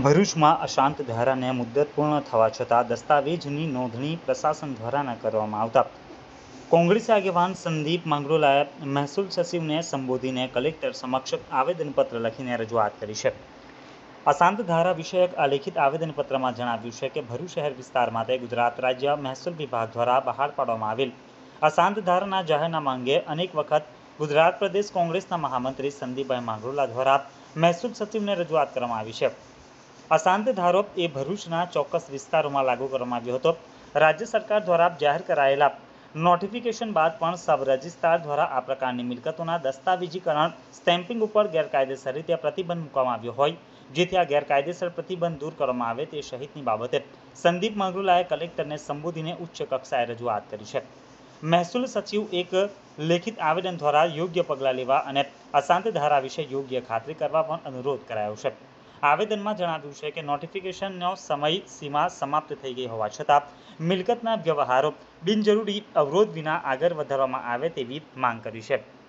ભરૂચમાં અશાંત ધારાને મુદ્દત પૂર્ણ થવા છતાં દસ્તાવેજની નોંધણી પ્રશાસન દ્વારા ન કરવામાં આવતા કોંગ્રેસ આગેવાન સંદીપ માંગરોલાએ મહેસૂલ સચિવને સંબોધીને કલેક્ટર સમક્ષ આવેદનપત્ર લખીને રજૂઆત કરી છે। અશાંત ધારા વિષયક આલેખિત આવેદનપત્રમાં જણાવ્યું છે કે ભરૂચ શહેર વિસ્તારમાંથી ગુજરાત રાજ્ય મહેસૂલ વિભાગ દ્વારા બહાર પાડવામાં આવેલ અશાંત ધારાના જાહેરનામા અંગે અનેક વખત ગુજરાત પ્રદેશ કોંગ્રેસના મહામંત્રી સંદીપભાઈ માંગરોલા દ્વારા મહેસૂલ સચિવને રજૂઆત કરવામાં આવી છે। અશાંત ધારો એ ભરૂચના ચોક્કસ વિસ્તારોમાં લાગુ કરવામાં આવ્યો હતો। રાજ્ય સરકાર દ્વારા જાહેર કરાયેલા નોટિફિકેશન બાદ પણ સબ રજિસ્ટ્રાર દ્વારા આ પ્રકારની મિલકતોના દસ્તાવેજીકરણ સ્ટેમ્પિંગ ઉપર ગેરકાયદેસર રીતે પ્રતિબંધ મૂકવામાં આવ્યો હોય, જેથી આ ગેરકાયદેસર પ્રતિબંધ દૂર કરવામાં આવે તે સહિતની બાબતે સંદીપ માંગરોલાએ કલેક્ટરને સંબોધીને ઉચ્ચ કક્ષાએ રજૂઆત કરી છે। મહેસૂલ સચિવ એક લેખિત આવેદન દ્વારા યોગ્ય પગલાં લેવા અને અશાંત ધારા વિશે યોગ્ય ખાતરી કરવા પણ અનુરોધ કરાયો છે। આવેદનમાં જણાવ્યું છે કે નોટિફિકેશનનો સમય સીમા સમાપ્ત થઈ ગઈ હોવા છતાં મિલકતના વ્યવહારો બિનજરૂરી અવરોધ વિના આગળ વધારવામાં આવે તેવી માંગ કરી છે।